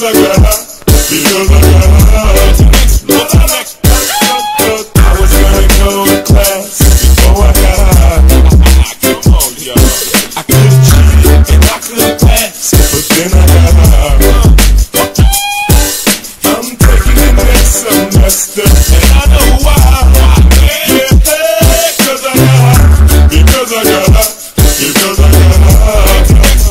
because I got high. Because I got high. I was gonna go to class before I got high. Come on, yo. I could've cheated and I could've passed, but then I got high. I'm taking the next semester, and I know why. Yeah, because I got high. Because I got high. Because I got high.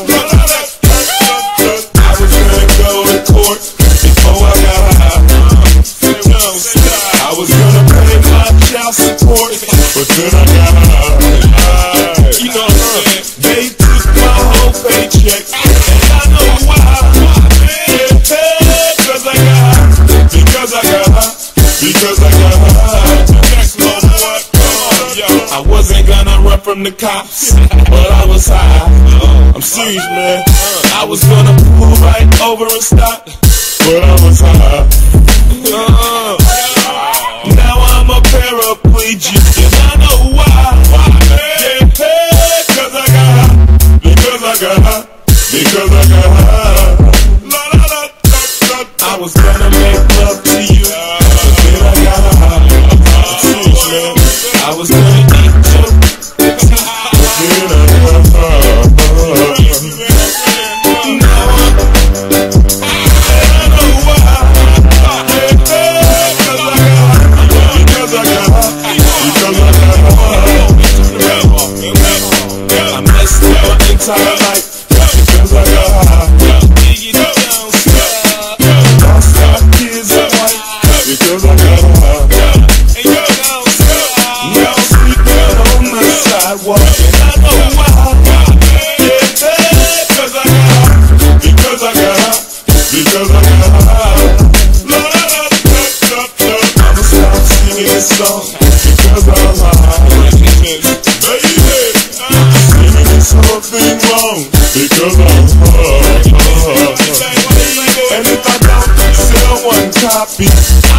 I was gonna go to court before I got high. I was gonna pay my child support, but then I got high. You know what I'm saying? They took my whole paycheck, and I know why. Yeah, because I got high. Because I got high. Because I got high. I wasn't gonna run from the cops, but I was high. I'm serious, man. I was gonna pull right over and stop, but I was high. Now I'm a paraplegic, and I know why. Yeah, because I got high. Because I got high. Because I got high. I was gonna make love to you, but then I got high. I'm serious, man. I was gonna eat you, but then I got high. Now I know why. Because I got high. Because I got high. I messed up my entire life because I got high. Lost my kids and wife because I got high. Now I'm sleeping on the sidewalk, and I know why. Yeah, because I got high. Because I got high. Because I got high. I'ma stop singing this song because I'm high. Baby, singing this whole thing wrong because I'm high. And if I don't sell one copy,